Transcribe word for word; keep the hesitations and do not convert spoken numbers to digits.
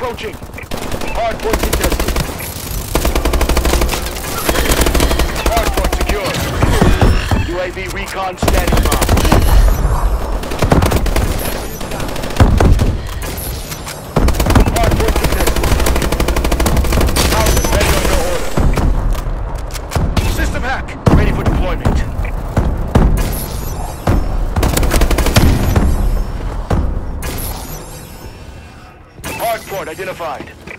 approaching. Hardpoint contested. Hardpoint secure. U A V recon standing by. Hardpoint contested. Houses ready under order. System hack ready for deployment. Hardpoint identified.